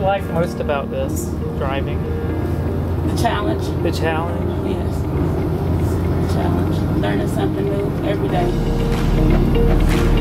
like most about this driving? The challenge. The challenge? Yes. The challenge. Learning something new every day.